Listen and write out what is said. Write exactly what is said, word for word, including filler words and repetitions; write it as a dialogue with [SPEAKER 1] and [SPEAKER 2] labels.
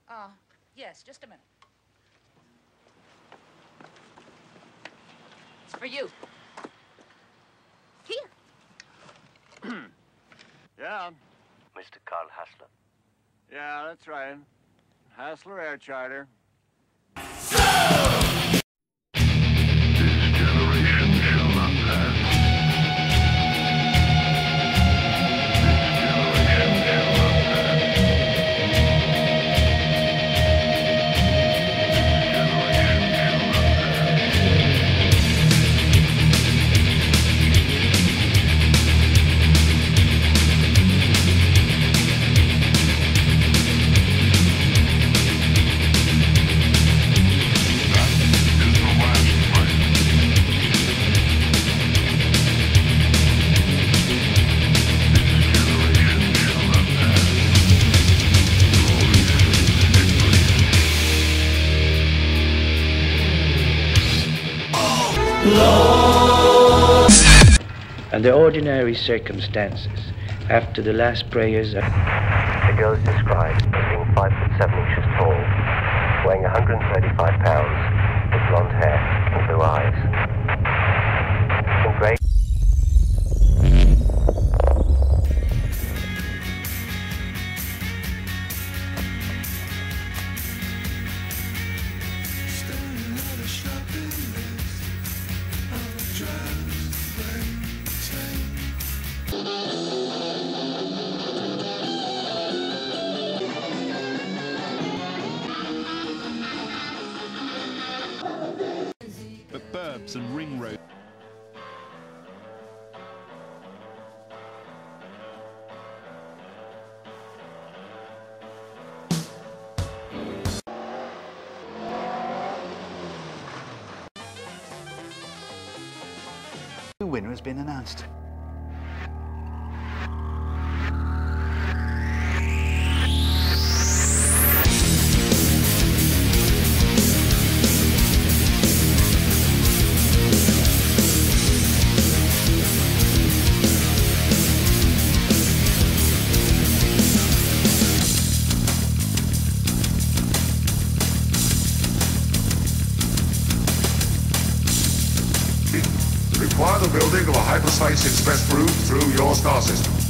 [SPEAKER 1] Uh, yes, just a minute. It's for you. Here.
[SPEAKER 2] Yeah.
[SPEAKER 3] Mister Carl Hassler.
[SPEAKER 2] Yeah, that's right. Hassler Air Charter.
[SPEAKER 4] Under ordinary circumstances, after the last prayers,
[SPEAKER 3] The girl is described as being five foot seven inches tall, weighing one hundred thirty-five pounds, with blonde hair and blue eyes. In grey.
[SPEAKER 5] But burbs and ring road.
[SPEAKER 6] The winner has been announced.
[SPEAKER 7] Require the building of a hyperspace express route through your star system.